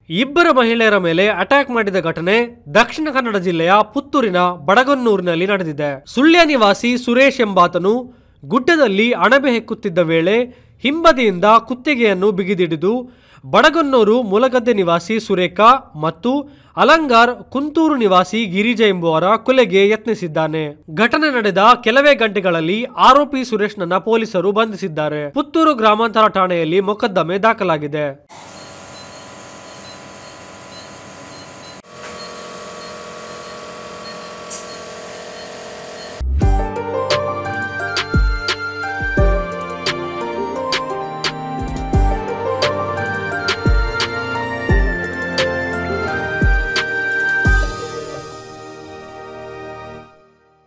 ಇಬ್ಬರ ಮಹಿಳೆಯರ ಮೇಲೆ ಅಟ್ಯಾಕ್ ಮಾಡಿದ ಘಟನೆ ದಕ್ಷಿಣ ಕನ್ನಡ ಜಿಲ್ಲೆಯ ಪುತ್ತೂರಿನ ಬಡಗನ್ನೂರಿನಲ್ಲಿ ನಡೆದಿದೆ. ಸುಳ್ಯ ನಿವಾಸಿ ಸುರೇಶ್ ಎಂಬಾತನು ಗುಡ್ಡದಲ್ಲಿ ಅಣಬೆ ಹೆಕ್ಕುತ್ತಿದ್ದ ವೇಳೆ ಹಿಂಬದಿಯಿಂದ ಕುತ್ತಿಗೆಯನ್ನು ಬಿಗಿದಿಡಿದು ಬಡಗನ್ನೂರು ಮೂಲಗದ್ದೆ ನಿವಾಸಿ ಸುರೇಖಾ ಮತ್ತು ಅಲಂಗಾರ್ ಕುಂತೂರು ನಿವಾಸಿ ಗಿರಿಜಾ ಎಂಬುವರ ಕೊಲೆಗೆ ಯತ್ನಿಸಿದ್ದಾನೆ. ಘಟನೆ ನಡೆದ ಕೆಲವೇ ಗಂಟೆಗಳಲ್ಲಿ ಆರೋಪಿ ಸುರೇಶ್ನನ್ನ ಪೊಲೀಸರು ಬಂಧಿಸಿದ್ದಾರೆ. ಪುತ್ತೂರು ಗ್ರಾಮಾಂತರ ಠಾಣೆಯಲ್ಲಿ ಮೊಕದ್ದಮೆ ದಾಖಲಾಗಿದೆ.